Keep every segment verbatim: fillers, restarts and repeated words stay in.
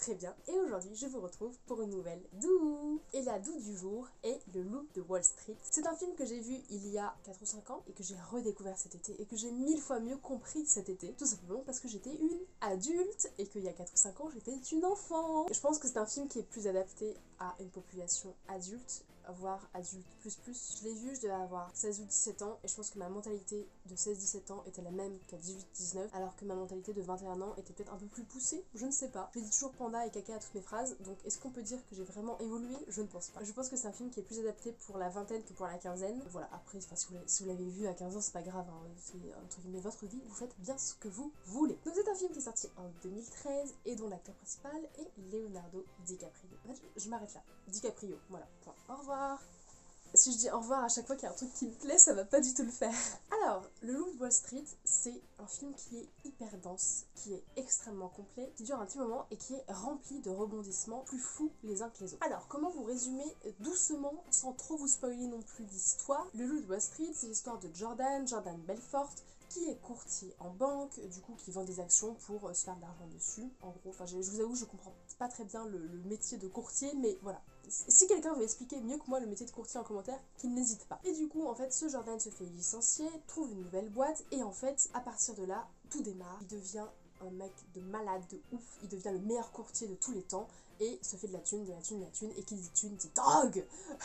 très bien et aujourd'hui je vous retrouve pour une nouvelle Dou. Et la Dou du jour est Le Loup de Wall Street. C'est un film que j'ai vu il y a quatre ou cinq ans et que j'ai redécouvert cet été et que j'ai mille fois mieux compris cet été, tout simplement parce que j'étais une adulte et qu'il y a quatre ou cinq ans j'étais une enfant. Je pense que c'est un film qui est plus adapté à une population adulte, voire adulte plus plus. Je l'ai vu, je devais avoir seize ou dix-sept ans et je pense que ma mentalité de seize dix-sept ans était la même qu'à dix-huit dix-neuf, alors que ma mentalité de vingt et un ans était peut-être un peu plus poussée, je ne sais pas. Je dis toujours panda et caca à toutes mes phrases, donc est-ce qu'on peut dire que j'ai vraiment évolué? Je ne pense pas. Je pense que c'est un film qui est plus adapté pour la vingtaine que pour la quinzaine. Voilà, après, si vous l'avez si vous l'avez vu à quinze ans, c'est pas grave, hein. C'est entre guillemets votre vie, vous faites bien ce que vous voulez. Donc c'est un film qui est sorti en deux mille treize et dont l'acteur principal est Leonardo DiCaprio. En fait, je, je m'arrête là. DiCaprio, voilà, point. Au revoir. Si je dis au revoir à chaque fois qu'il y a un truc qui me plaît, ça va pas du tout le faire. Alors, Le Loup de Wall Street, c'est un film qui est hyper dense, qui est extrêmement complet, qui dure un petit moment et qui est rempli de rebondissements plus fous les uns que les autres. Alors, comment vous résumer doucement, sans trop vous spoiler non plus l'histoire? Le Loup de Wall Street, c'est l'histoire de Jordan, Jordan Belfort, qui est courtier en banque, du coup qui vend des actions pour se faire de l'argent dessus, en gros. Enfin, je, je vous avoue, je comprends pas très bien le, le métier de courtier, mais voilà. Si quelqu'un veut expliquer mieux que moi le métier de courtier en commentaire, qu'il n'hésite pas. Et du coup, en fait, ce Jordan se fait licencier, trouve une nouvelle boîte, et en fait, à partir de là, tout démarre. Il devient un mec de malade, de ouf, il devient le meilleur courtier de tous les temps, et se fait de la thune, de la thune, de la thune, et qui dit thune, dit drogue.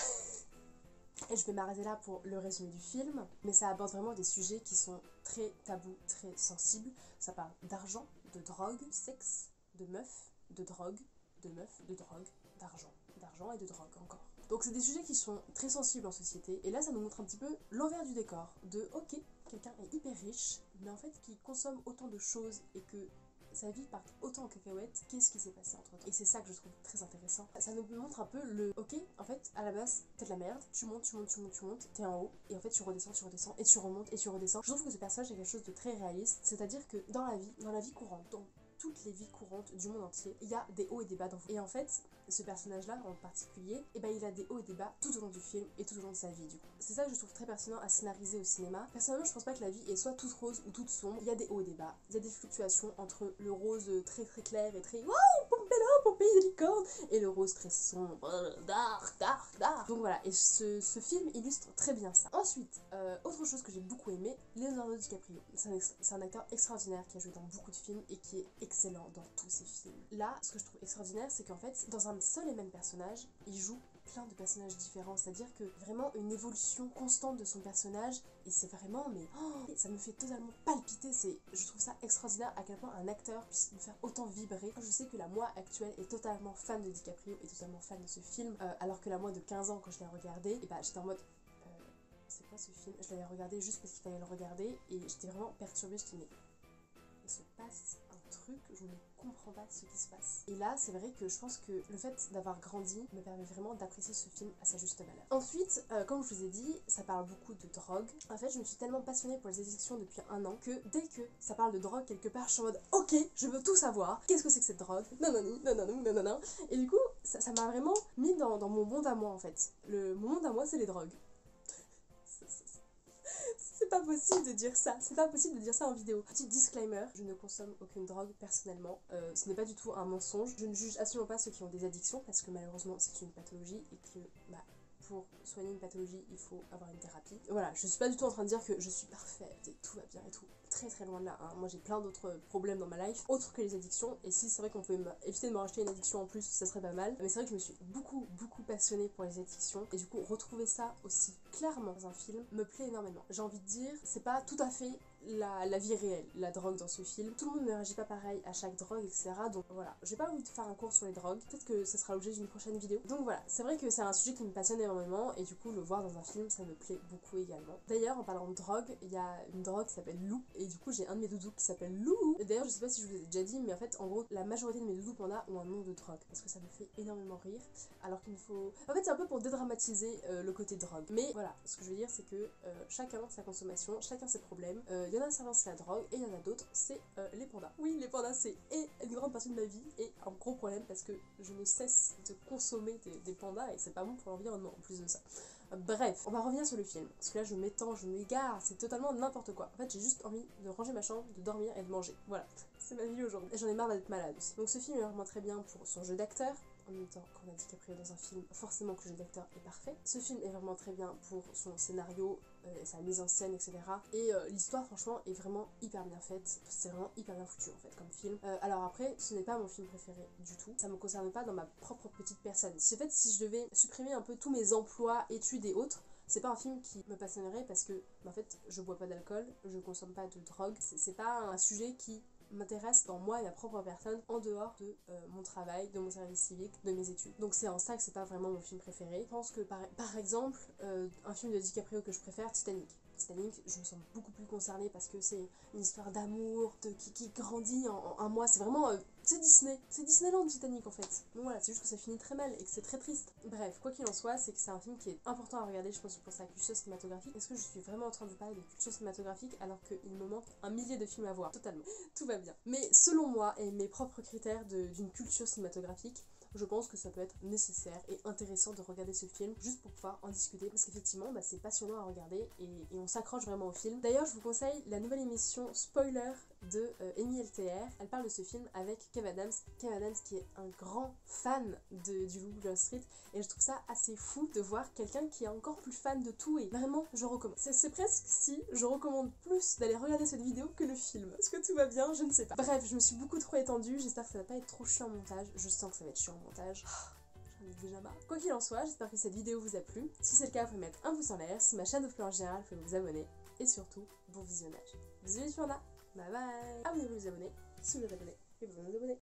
Et je vais m'arrêter là pour le résumé du film, mais ça aborde vraiment des sujets qui sont très tabous, très sensibles. Ça parle d'argent, de drogue, sexe, de meufs, de drogue, de meufs, de drogue, d'argent, d'argent et de drogue encore. Donc c'est des sujets qui sont très sensibles en société, et là ça nous montre un petit peu l'envers du décor, de ok, quelqu'un est hyper riche, mais en fait qui consomme autant de choses et que sa vie part autant en cacahuète, qu'est-ce qui s'est passé entre temps? Et c'est ça que je trouve très intéressant. Ça nous montre un peu le ok, en fait, à la base, t'es de la merde, tu montes, tu montes, tu montes, tu montes, t'es en haut, et en fait, tu redescends, tu redescends, et tu remontes, et tu redescends. Je trouve que ce personnage est quelque chose de très réaliste, c'est-à-dire que dans la vie, dans la vie courante, dans toutes les vies courantes du monde entier, il y a des hauts et des bas dans vous. Et en fait, ce personnage-là en particulier, eh ben, il a des hauts et des bas tout au long du film et tout au long de sa vie du coup. C'est ça que je trouve très pertinent à scénariser au cinéma. Personnellement, je pense pas que la vie est soit toute rose ou toute sombre. Il y a des hauts et des bas. Il y a des fluctuations entre le rose très très clair et très wow, Pompélo, Pompée des licornes, et le rose très sombre, dark, dark, dark. Donc voilà, et ce, ce film illustre très bien ça. Ensuite, euh, autre chose que j'ai beaucoup aimé, Leonardo DiCaprio. C'est un, un acteur extraordinaire qui a joué dans beaucoup de films et qui est excellent dans tous ses films. Là, ce que je trouve extraordinaire, c'est qu'en fait, dans un seul et même personnage, il joue plein de personnages différents, c'est-à-dire que vraiment une évolution constante de son personnage, et c'est vraiment, mais oh, ça me fait totalement palpiter, c'est, je trouve ça extraordinaire à quel point un acteur puisse me faire autant vibrer. Je sais que la moi actuelle est totalement fan de DiCaprio et totalement fan de ce film, euh, alors que la moi de quinze ans, quand je l'ai regardé, et bah j'étais en mode euh, c'est quoi ce film? Je l'avais regardé juste parce qu'il fallait le regarder, et j'étais vraiment perturbée, je me mais il se passe un truc, je ne comprends pas ce qui se passe. Et là, c'est vrai que je pense que le fait d'avoir grandi me permet vraiment d'apprécier ce film à sa juste valeur. Ensuite, euh, comme je vous ai dit, ça parle beaucoup de drogue. En fait, je me suis tellement passionnée pour les addictions depuis un an que dès que ça parle de drogue quelque part, je suis en mode ok, je veux tout savoir. Qu'est-ce que c'est que cette drogue? Non, non, non, non, non, non, non, non. Et du coup, ça, ça m'a vraiment mis dans, dans mon monde à moi en fait. Le, mon monde à moi, c'est les drogues. C'est pas possible de dire ça, c'est pas possible de dire ça en vidéo. Petit disclaimer, je ne consomme aucune drogue personnellement, euh, ce n'est pas du tout un mensonge. Je ne juge absolument pas ceux qui ont des addictions parce que malheureusement c'est une pathologie et que bah, pour soigner une pathologie il faut avoir une thérapie. Voilà, je suis pas du tout en train de dire que je suis parfaite et tout va bien et tout. Très très loin de là, hein. Moi j'ai plein d'autres problèmes dans ma life, autres que les addictions, et si c'est vrai qu'on pouvait éviter de me racheter une addiction en plus, ça serait pas mal, mais c'est vrai que je me suis beaucoup beaucoup passionnée pour les addictions, et du coup retrouver ça aussi clairement dans un film me plaît énormément. J'ai envie de dire, c'est pas tout à fait la, la vie réelle, la drogue dans ce film. Tout le monde ne réagit pas pareil à chaque drogue, et cetera. Donc voilà, j'ai pas envie de faire un cours sur les drogues, peut-être que ce sera l'objet d'une prochaine vidéo. Donc voilà, c'est vrai que c'est un sujet qui me passionne énormément, et du coup le voir dans un film, ça me plaît beaucoup également. D'ailleurs, en parlant de drogue, il y a une drogue qui s'appelle Lou, et du coup j'ai un de mes doudous qui s'appelle Lou. Et d'ailleurs, je sais pas si je vous ai déjà dit, mais en fait, en gros, la majorité de mes doudous pandas ont un nom de drogue, parce que ça me fait énormément rire, alors qu'il me faut... En fait, c'est un peu pour dédramatiser euh, le côté drogue. Mais voilà, ce que je veux dire, c'est que euh, chacun sa consommation, chacun ses problèmes. Il euh, y en a certains, c'est la drogue, et il y en a d'autres, c'est euh, les pandas. Oui, les pandas, c'est et une grande partie de ma vie, et un gros problème, parce que je ne cesse de consommer des, des pandas, et c'est pas bon pour l'environnement, en plus de ça. Bref, on va revenir sur le film, parce que là je m'étends, je m'égare, c'est totalement n'importe quoi. En fait j'ai juste envie de ranger ma chambre, de dormir et de manger, voilà, c'est ma vie aujourd'hui. Et j'en ai marre d'être malade aussi. Donc ce film est vraiment très bien pour son jeu d'acteur. En même temps, quand on a dit qu'après dans un film, forcément que le jeu d'acteur est parfait. Ce film est vraiment très bien pour son scénario, euh, sa mise en scène, et cetera. Et euh, l'histoire, franchement, est vraiment hyper bien faite. C'est vraiment hyper bien foutu, en fait, comme film. Euh, alors après, ce n'est pas mon film préféré du tout. Ça me concerne pas dans ma propre petite personne. Si, en fait, si je devais supprimer un peu tous mes emplois, études et autres, c'est pas un film qui me passionnerait parce que, en fait, je bois pas d'alcool, je consomme pas de drogue. C'est pas un sujet qui m'intéresse dans moi et ma propre personne en dehors de euh, mon travail, de mon service civique, de mes études. Donc c'est en ça que c'est pas vraiment mon film préféré. Je pense que par, par exemple, euh, un film de DiCaprio que je préfère, Titanic. Titanic, je me sens beaucoup plus concernée parce que c'est une histoire d'amour, de qui, qui grandit en, en un mois. C'est vraiment... Euh, c'est Disney. C'est Disneyland Titanic en fait. Donc voilà, c'est juste que ça finit très mal et que c'est très triste. Bref, quoi qu'il en soit, c'est que c'est un film qui est important à regarder, je pense, pour sa culture cinématographique. Est-ce que je suis vraiment en train de parler de culture cinématographique alors qu'il me manque un millier de films à voir? Totalement. Tout va bien. Mais selon moi et mes propres critères d'une culture cinématographique, je pense que ça peut être nécessaire et intéressant de regarder ce film juste pour pouvoir en discuter parce qu'effectivement bah, c'est passionnant à regarder et, et on s'accroche vraiment au film. D'ailleurs je vous conseille la nouvelle émission Spoiler de euh, Amy L T R. Elle parle de ce film avec Kev Adams. Kev Adams qui est un grand fan de, du Loup de Wall Street et je trouve ça assez fou de voir quelqu'un qui est encore plus fan de tout et vraiment je recommande. C'est presque si je recommande plus d'aller regarder cette vidéo que le film. Est-ce que tout va bien? Je ne sais pas. Bref, je me suis beaucoup trop étendue, j'espère que ça va pas être trop chiant en montage. Je sens que ça va être chiant en montage. J'en ai déjà marre. Quoi qu'il en soit, j'espère que cette vidéo vous a plu. Si c'est le cas, vous pouvez mettre un pouce en l'air. Si ma chaîne vous plaît en général, vous pouvez vous abonner. Et surtout, bon visionnage. Bisous les Fiona. Bye bye. Abonnez-vous, vous abonner. Si vous êtes abonné, et vous vous abonnez.